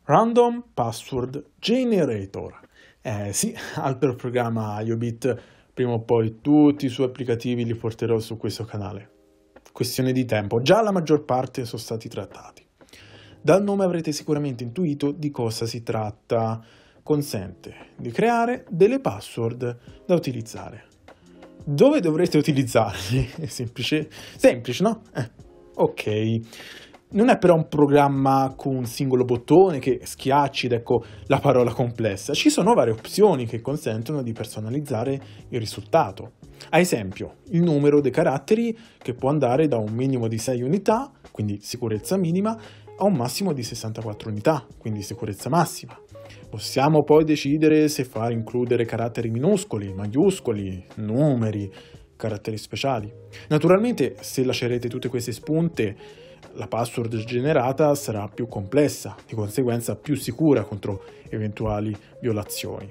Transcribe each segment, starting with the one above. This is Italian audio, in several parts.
Random Password Generator. Sì, altro programma IOBIT, prima o poi tutti i suoi applicativi li porterò su questo canale. Questione di tempo, già la maggior parte sono stati trattati. Dal nome avrete sicuramente intuito di cosa si tratta. Consente di creare delle password da utilizzare. Dove dovrete utilizzarli? È semplice, no? Ok. Non è però un programma con un singolo bottone che schiacci ed ecco la parola complessa. Ci sono varie opzioni che consentono di personalizzare il risultato. Ad esempio, il numero dei caratteri che può andare da un minimo di 6 unità, quindi sicurezza minima, a un massimo di 64 unità, quindi sicurezza massima. Possiamo poi decidere se far includere caratteri minuscoli, maiuscoli, numeri, caratteri speciali. Naturalmente, se lascerete tutte queste spunte, la password generata sarà più complessa, di conseguenza più sicura contro eventuali violazioni.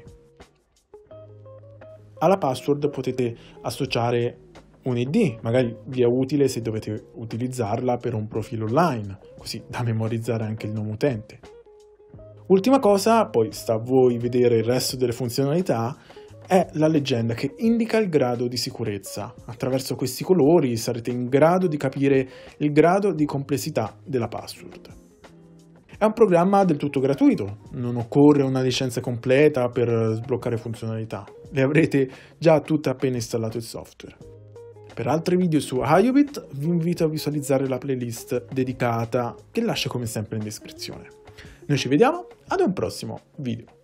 Alla password potete associare un ID, magari vi è utile se dovete utilizzarla per un profilo online, così da memorizzare anche il nome utente. Ultima cosa, poi sta a voi vedere il resto delle funzionalità, è la leggenda che indica il grado di sicurezza. Attraverso questi colori sarete in grado di capire il grado di complessità della password. È un programma del tutto gratuito, non occorre una licenza completa per sbloccare funzionalità, le avrete già tutte appena installato il software. Per altri video su IOBIT vi invito a visualizzare la playlist dedicata che lascio come sempre in descrizione. Noi ci vediamo ad un prossimo video.